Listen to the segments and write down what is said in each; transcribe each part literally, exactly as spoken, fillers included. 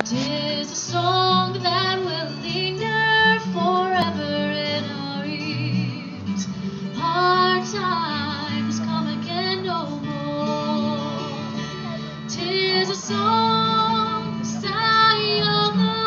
'Tis a song that will linger forever in our ears. Hard times come again no more. 'Tis a song, the sigh of the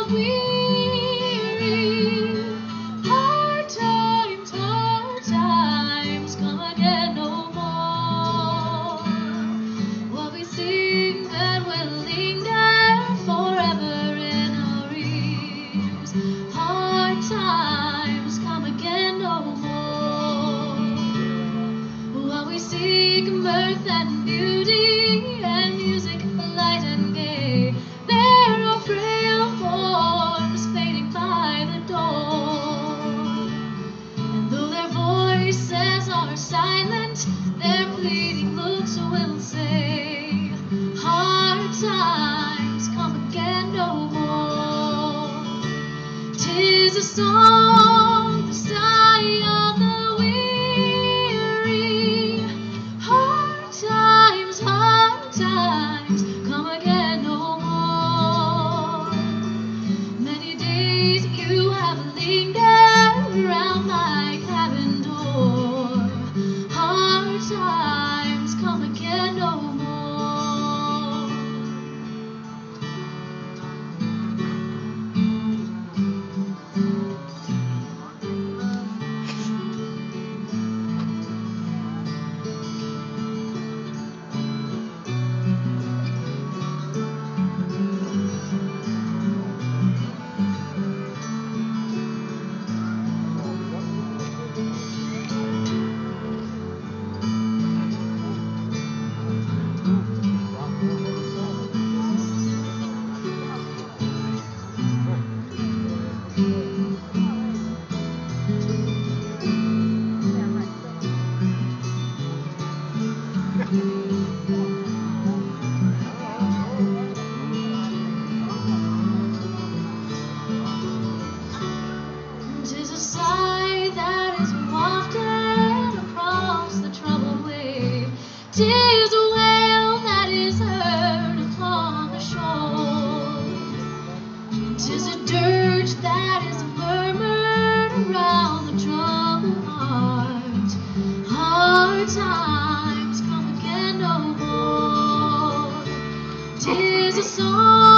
weary. Hard times, hard times come again no more. What we sing that will linger forever in our ears. Hard times come again no more. While we seek mirth and beauty and music light and gay, there are frail forms fading by the door. And though their voices are silent, their pleading looks will say, hard times come again no more. 'Tis a song, the sigh of the weary. Hard times, hard times come again no more. Many days you have lingered around my cabin door. Hard times come again no more. Tis a sigh that is wafted across the troubled wave. 'Tis a wail that is heard upon the shore. 'Tis a dirge that is murmured around the troubled heart. Hard times come again no more. 'Tis a song